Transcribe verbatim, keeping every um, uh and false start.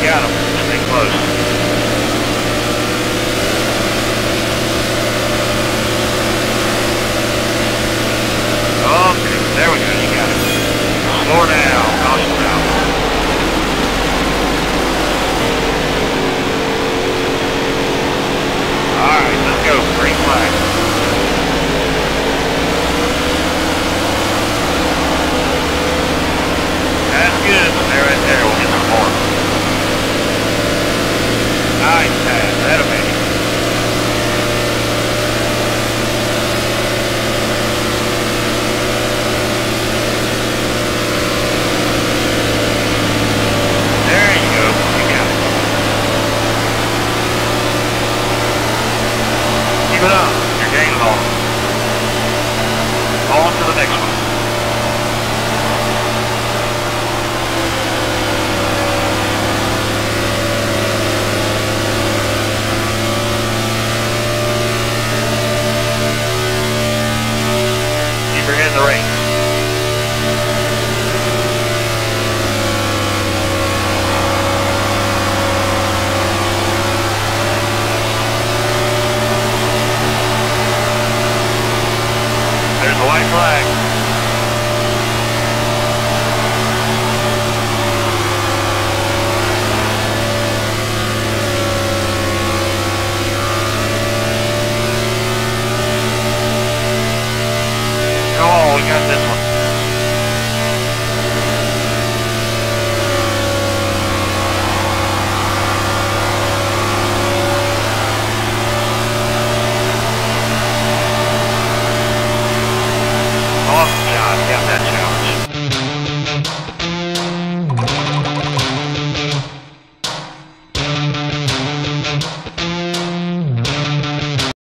got him. Stay close. Okay, there we go. You got it. Slow her down. Caution down. Alright, let's go. Green flag. That's good. Stay right there. We'll get some more. Nice pass. That'll be it. There you go. You got it. Keep it up. You're gaining on them. On to the next one. Keep your head in the race. There's the white flag. Come on, we got this one.